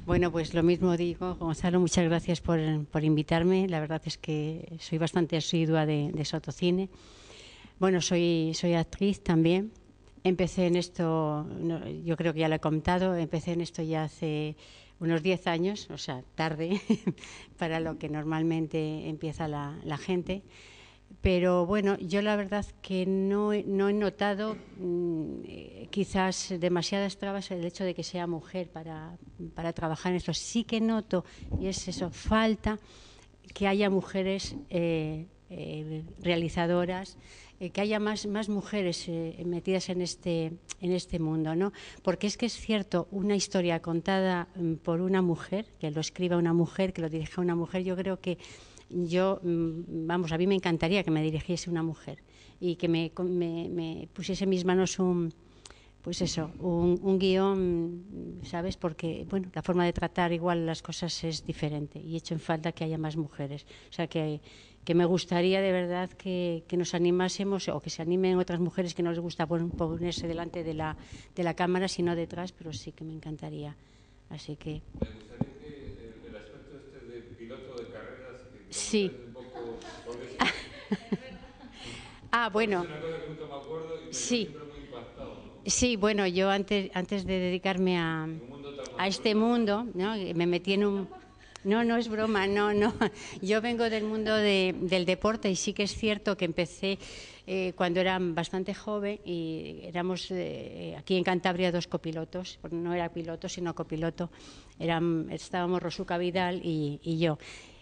Bueno, pues lo mismo digo, Gonzalo, muchas gracias por invitarme. La verdad es que soy bastante asidua de Sotocine. Bueno, soy actriz también. Empecé en esto, yo creo que ya lo he contado, empecé en esto ya hace unos 10 años, o sea, tarde para lo que normalmente empieza la gente. Pero bueno, yo la verdad que no he notado quizás demasiadas trabas el hecho de que sea mujer para trabajar en esto. Sí que noto, y es eso, falta que haya mujeres realizadoras, que haya más mujeres metidas en este mundo, ¿no? Porque es que es cierto, una historia contada por una mujer, que lo escriba una mujer, que lo dirija una mujer, yo creo que vamos, a mí me encantaría que me dirigiese una mujer y que me pusiese en mis manos un guión, ¿sabes? Porque, bueno, la forma de tratar igual las cosas es diferente y echo en falta que haya más mujeres. O sea, que me gustaría de verdad que nos animásemos, o que se animen otras mujeres que no les gusta ponerse delante de la cámara, sino detrás, pero sí que me encantaría. Así que... Me gustaría que el aspecto este de piloto de carreras, que sí. un poco... Bueno. Es una cosa que nunca me acuerdo y me sí. siempre muy impactado, ¿no? Sí, bueno, yo antes de dedicarme a este mundo, ¿no? Me metí en un... No, no es broma, no. Yo vengo del mundo del deporte y sí que es cierto que empecé cuando era bastante joven y éramos aquí en Cantabria 2 copilotos, no era piloto sino copiloto, estábamos Rosuca Vidal y yo.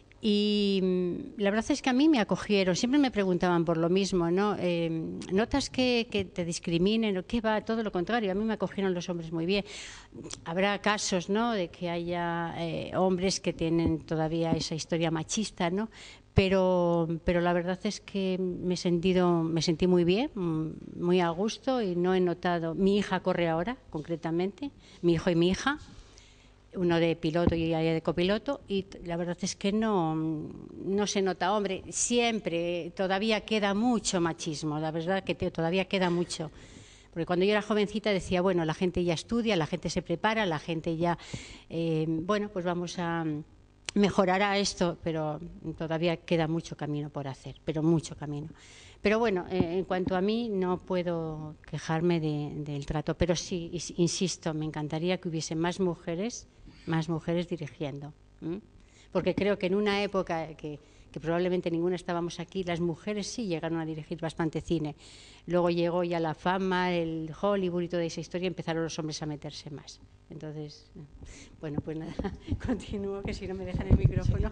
Y la verdad es que a mí me acogieron, siempre me preguntaban por lo mismo, ¿no? ¿Notas que te discriminen o qué va? Todo lo contrario, a mí me acogieron los hombres muy bien. Habrá casos, ¿no?, de que haya hombres que tienen todavía esa historia machista, ¿no? Pero la verdad es que me sentí muy bien, muy a gusto y no he notado... Mi hija corre ahora, concretamente, mi hijo y mi hija, uno de piloto y ella de copiloto, y la verdad es que no se nota. Hombre, siempre todavía queda mucho machismo, la verdad que todavía queda mucho. Porque cuando yo era jovencita decía, bueno, la gente ya estudia, la gente se prepara, la gente ya, bueno, pues vamos a mejorará esto, pero todavía queda mucho camino por hacer, pero mucho camino. Pero bueno, en cuanto a mí, no puedo quejarme del trato, pero sí, insisto, me encantaría que hubiese más mujeres dirigiendo. Porque creo que en una época que probablemente ninguna estábamos aquí, las mujeres sí llegaron a dirigir bastante cine. Luego llegó ya la fama, el Hollywood y toda esa historia, y empezaron los hombres a meterse más. Entonces, bueno, pues nada, continúo, que si no me dejan el micrófono.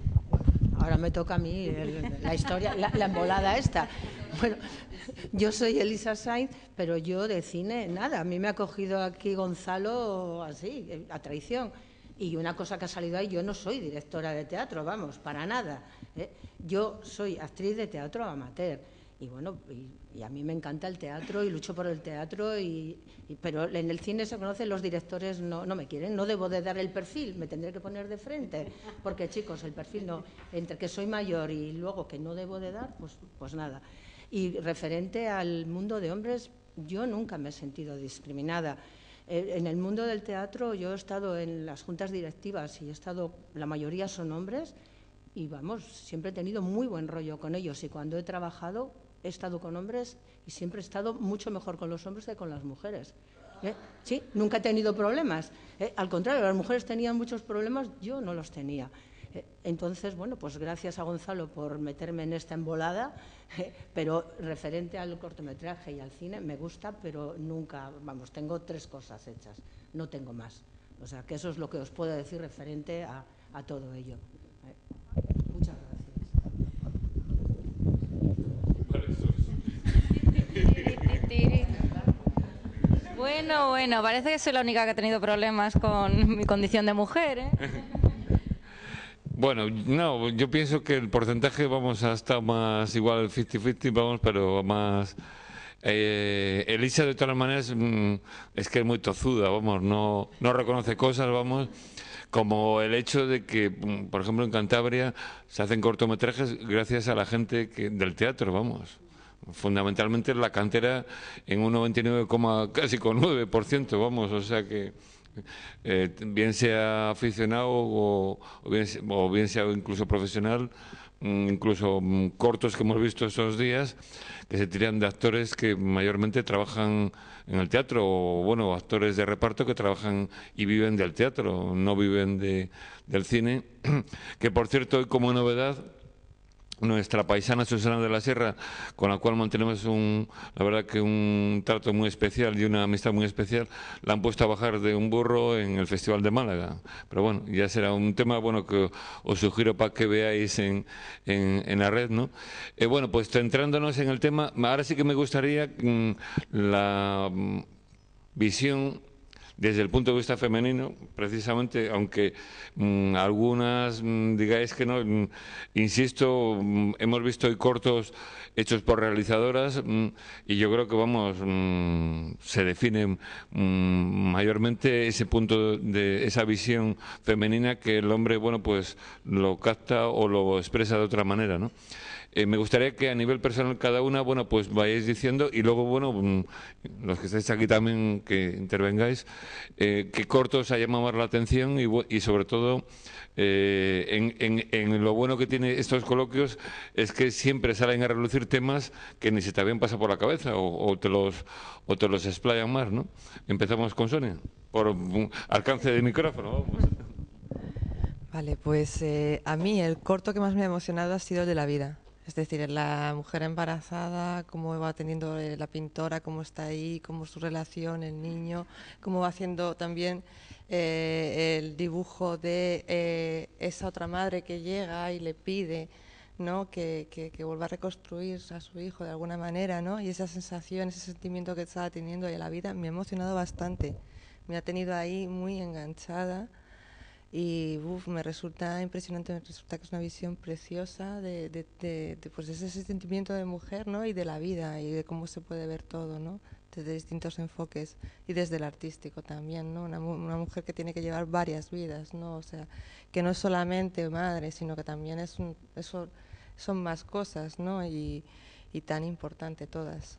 Ahora me toca a mí la historia, la embolada esta. Bueno, yo soy Elisa Sainz, pero yo de cine, nada. A mí me ha cogido aquí Gonzalo así, a traición. Y una cosa que ha salido ahí, yo no soy directora de teatro, vamos, para nada. Yo soy actriz de teatro amateur. Y bueno, y a mí me encanta el teatro y lucho por el teatro, pero en el cine se conoce, los directores no me quieren, no debo de dar el perfil, me tendré que poner de frente, porque chicos, el perfil no, entre que soy mayor y luego que no debo de dar, pues nada. Y referente al mundo de hombres, yo nunca me he sentido discriminada. En el mundo del teatro yo he estado en las juntas directivas y la mayoría son hombres y vamos, siempre he tenido muy buen rollo con ellos y cuando he trabajado he estado con hombres y siempre he estado mucho mejor con los hombres que con las mujeres. Sí, nunca he tenido problemas. Al contrario, las mujeres tenían muchos problemas, yo no los tenía. Entonces, bueno, pues gracias a Gonzalo por meterme en esta embolada, pero referente al cortometraje y al cine me gusta, pero nunca, vamos, tengo 3 cosas hechas, no tengo más. O sea, que eso es lo que os puedo decir referente a todo ello. Muchas gracias. Bueno, parece que soy la única que ha tenido problemas con mi condición de mujer, ¿eh? Bueno, no, yo pienso que el porcentaje, vamos, ha estado más igual 50-50, vamos, pero más... Elisa, de todas maneras, es que es muy tozuda, vamos, no reconoce cosas, vamos, como el hecho de que, por ejemplo, en Cantabria se hacen cortometrajes gracias a la gente del teatro, vamos. Fundamentalmente la cantera en un 99,9%, vamos, o sea que bien sea aficionado o bien sea incluso profesional, incluso cortos que hemos visto esos días, que se tiran de actores que mayormente trabajan en el teatro, o bueno, actores de reparto que trabajan y viven del teatro, no viven del cine, que por cierto, hoy como novedad, nuestra paisana Susana de la Sierra, con la cual mantenemos la verdad que un trato muy especial y una amistad muy especial, la han puesto a bajar de un burro en el Festival de Málaga. Pero bueno, ya será un tema bueno que os sugiero para que veáis en la red, ¿no? Bueno, pues centrándonos en el tema, ahora sí que me gustaría la visión desde el punto de vista femenino, precisamente, aunque algunas digáis que no, insisto, hemos visto hoy cortos hechos por realizadoras y yo creo que, vamos, se define mayormente ese punto de esa visión femenina que el hombre, bueno, pues lo capta o lo expresa de otra manera, ¿no? Me gustaría que a nivel personal cada una, bueno, pues vayáis diciendo y luego, bueno, los que estáis aquí también que intervengáis, qué cortos os ha llamado más la atención y sobre todo en lo bueno que tiene estos coloquios es que siempre salen a relucir temas que ni se te habían pasado por la cabeza o te los explayan más, ¿no? Empezamos con Sonia, por alcance de micrófono, vamos. Vale, pues a mí el corto que más me ha emocionado ha sido el de la vida. Es decir, la mujer embarazada, cómo va teniendo la pintora, cómo está ahí, cómo su relación, el niño, cómo va haciendo también el dibujo de esa otra madre que llega y le pide, ¿no? que vuelva a reconstruir a su hijo de alguna manera, ¿no? Y esa sensación, ese sentimiento que estaba teniendo de la vida me ha emocionado bastante. Me ha tenido ahí muy enganchada. Y me resulta impresionante, me resulta que es una visión preciosa pues ese sentimiento de mujer, ¿no? Y de la vida y de cómo se puede ver todo, ¿no? Desde distintos enfoques y desde el artístico también, ¿no? Una mujer que tiene que llevar varias vidas, ¿no? O sea, que no es solamente madre, sino que también son más cosas, ¿no? Y tan importante todas.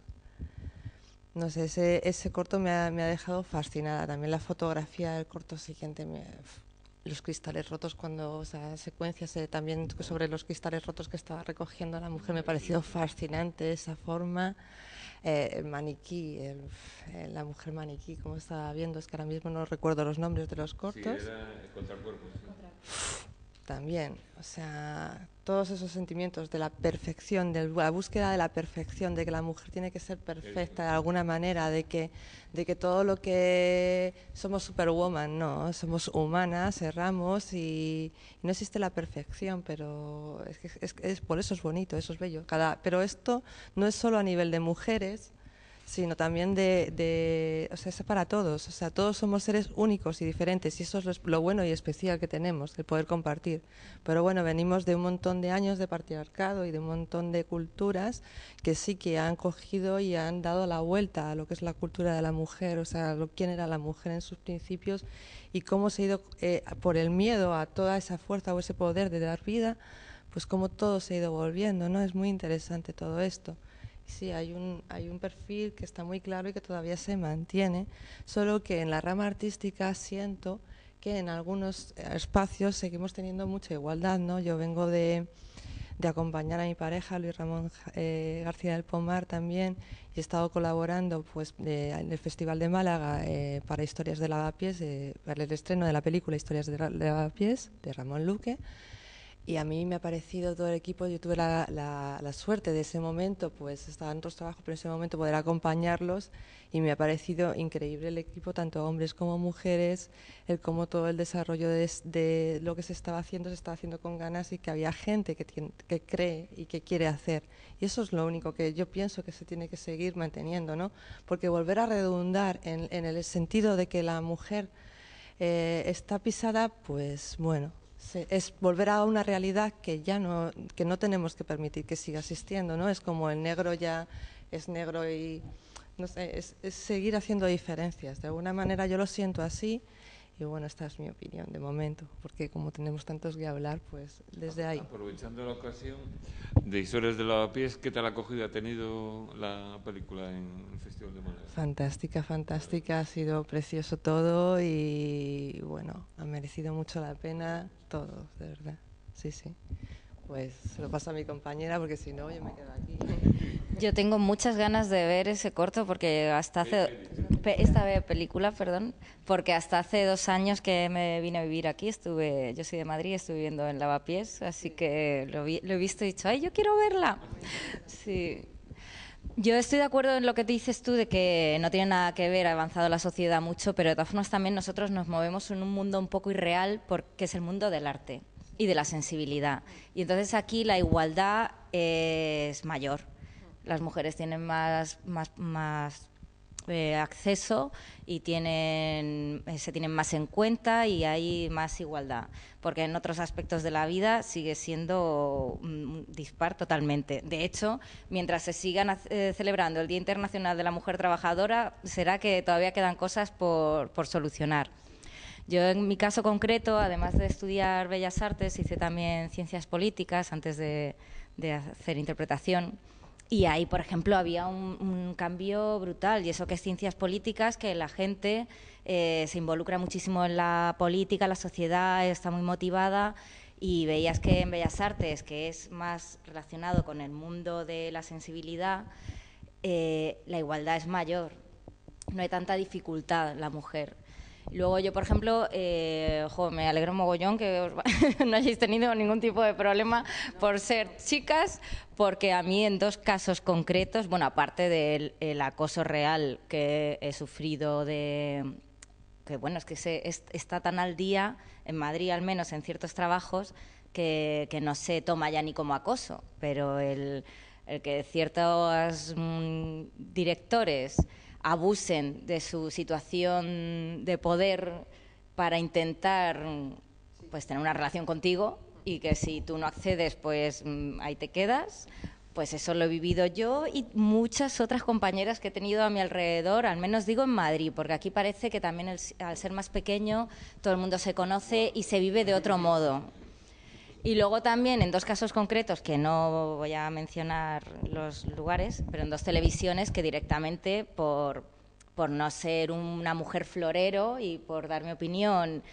No sé, ese corto me ha dejado fascinada. También la fotografía del corto siguiente los cristales rotos, o sea, secuencias también sobre los cristales rotos que estaba recogiendo la mujer, me ha parecido fascinante esa forma. El maniquí, la mujer maniquí, como estaba viendo, es que ahora mismo no recuerdo los nombres de los cortos. Sí, era el contracuerpo, sí. También, o sea, todos esos sentimientos de la perfección, de la búsqueda de la perfección, de que la mujer tiene que ser perfecta de alguna manera, de que todo lo que somos superwoman, no, somos humanas, erramos y no existe la perfección, pero es por eso es bonito, eso es bello. Pero esto no es solo a nivel de mujeres, sino también o sea, es para todos, o sea, todos somos seres únicos y diferentes y eso es lo bueno y especial que tenemos, el poder compartir. Pero bueno, venimos de un montón de años de patriarcado y de un montón de culturas que sí que han cogido y han dado la vuelta a lo que es la cultura de la mujer, o sea, quién era la mujer en sus principios y cómo se ha ido, por el miedo a toda esa fuerza o ese poder de dar vida, pues cómo todo se ha ido volviendo, ¿no? Es muy interesante todo esto. Sí, hay un perfil que está muy claro y que todavía se mantiene, solo que en la rama artística siento que en algunos espacios seguimos teniendo mucha igualdad, ¿no? Yo vengo de acompañar a mi pareja, Luis Ramón García del Pomar también, y he estado colaborando pues, en el Festival de Málaga para Historias de Lavapiés, para el estreno de la película Historias de Lavapiés, de Ramón Luque. Y a mí me ha parecido todo el equipo, yo tuve la suerte de ese momento, pues estaba en otros trabajos, pero en ese momento poder acompañarlos y me ha parecido increíble el equipo, tanto hombres como mujeres, cómo todo el desarrollo de lo que se estaba haciendo con ganas y que había gente que cree y que quiere hacer. Y eso es lo único que yo pienso que se tiene que seguir manteniendo, ¿no? Porque volver a redundar en el sentido de que la mujer está pisada, pues bueno, es volver a una realidad que ya no tenemos que permitir que siga existiendo, ¿no? Es como el negro ya es negro y no sé, es seguir haciendo diferencias. De alguna manera yo lo siento así Y bueno, esta es mi opinión de momento, porque como tenemos tantos que hablar, pues desde ahí. Aprovechando la ocasión de Historias de Lavapiés, ¿qué tal acogida ha tenido la película en el Festival de Málaga? Fantástica, fantástica, ha sido precioso todo y bueno, ha merecido mucho la pena todo, de verdad. Sí, sí. Pues se lo paso a mi compañera porque si no yo me quedo aquí. Yo tengo muchas ganas de ver ese corto porque hasta hace... Esta película, perdón, porque hasta hace 2 años que me vine a vivir aquí, yo soy de Madrid, estuve viviendo en Lavapiés, así que lo he visto y he dicho, ¡ay, yo quiero verla! Sí. Yo estoy de acuerdo en lo que te dices tú de que no tiene nada que ver, ha avanzado la sociedad mucho, pero de todas formas también nosotros nos movemos en un mundo un poco irreal porque es el mundo del arte y de la sensibilidad. Y entonces aquí la igualdad es mayor. Las mujeres tienen más acceso y se tienen más en cuenta y hay más igualdad, porque en otros aspectos de la vida sigue siendo dispar totalmente. De hecho, mientras se sigan celebrando el Día Internacional de la Mujer Trabajadora, será que todavía quedan cosas por solucionar. Yo, en mi caso concreto, además de estudiar Bellas Artes, hice también Ciencias Políticas antes de hacer interpretación. Y ahí, por ejemplo, había un cambio brutal, y eso que es Ciencias Políticas, que la gente se involucra muchísimo en la política, la sociedad está muy motivada, y veías que en Bellas Artes, que es más relacionado con el mundo de la sensibilidad, la igualdad es mayor, no hay tanta dificultad la mujer. Luego yo, por ejemplo, me alegro mogollón que no hayáis tenido ningún tipo de problema por ser chicas, porque a mí en 2 casos concretos, bueno, aparte del acoso real que he sufrido que bueno, es que está tan al día, en Madrid al menos en ciertos trabajos, que no se toma ya ni como acoso, pero el que ciertos directores abusen de su situación de poder para intentar pues tener una relación contigo, y que si tú no accedes pues ahí te quedas, pues eso lo he vivido yo y muchas otras compañeras que he tenido a mi alrededor, al menos digo en Madrid, porque aquí parece que también al ser más pequeño todo el mundo se conoce y se vive de otro modo. Y luego también en 2 casos concretos, que no voy a mencionar los lugares, pero en 2 televisiones que directamente por no ser una mujer florero y por dar mi opinión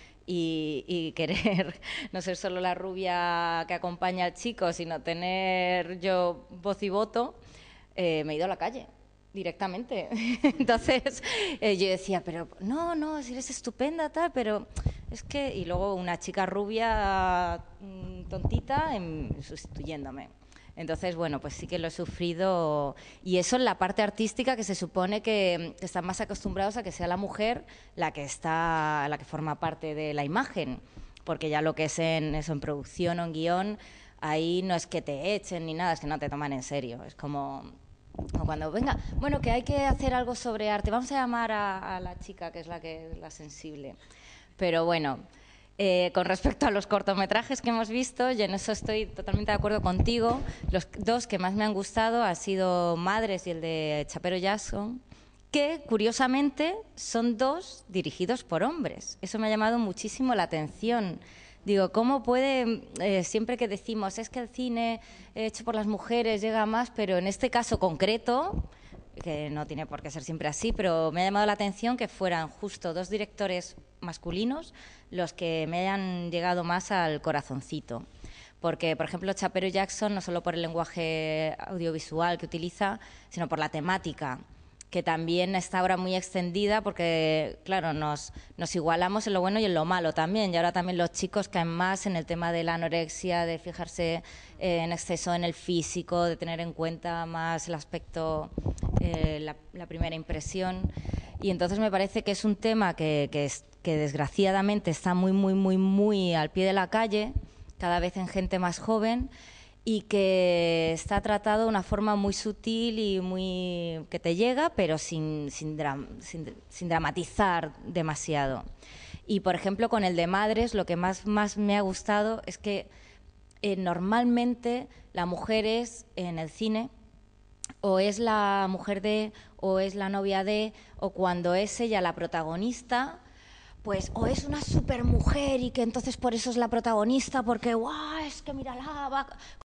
y querer no ser solo la rubia que acompaña al chico, sino tener yo voz y voto, me he ido a la calle directamente. Entonces yo decía, pero no, si eres estupenda, tal, pero es que... Y luego una chica rubia tontita sustituyéndome. Entonces, bueno, pues sí que lo he sufrido, y eso en la parte artística, que se supone que están más acostumbrados a que sea la mujer la que forma parte de la imagen, porque ya lo que es en producción o en guión, ahí no es que te echen ni nada, es que no te toman en serio, es como cuando venga, bueno, que hay que hacer algo sobre arte, vamos a llamar a la chica que es la sensible. Pero bueno, con respecto a los cortometrajes que hemos visto, yo en eso estoy totalmente de acuerdo contigo. Los 2 que más me han gustado han sido Madres y el de Chapero Jackson, que curiosamente son 2 dirigidos por hombres. Eso me ha llamado muchísimo la atención. Digo, ¿cómo puede, siempre que decimos, es que el cine hecho por las mujeres llega más, pero en este caso concreto, que no tiene por qué ser siempre así, pero me ha llamado la atención que fueran justo 2 directores masculinos los que me hayan llegado más al corazoncito. Porque, por ejemplo, Chapero Jackson, no solo por el lenguaje audiovisual que utiliza, sino por la temática, que también está ahora muy extendida, porque, claro, nos igualamos en lo bueno y en lo malo también, y ahora también los chicos caen más en el tema de la anorexia, de fijarse en exceso en el físico, de tener en cuenta más el aspecto, la primera impresión, y entonces me parece que es un tema que desgraciadamente está muy al pie de la calle, cada vez en gente más joven, y que está tratado de una forma muy sutil y muy que te llega, pero sin dramatizar demasiado. Y, por ejemplo, con el de Madres, lo que más me ha gustado es que normalmente la mujer es, en el cine, o es la mujer de, o es la novia de, o cuando es ella la protagonista, pues o es una supermujer y que entonces por eso es la protagonista, porque guau, es que mírala, va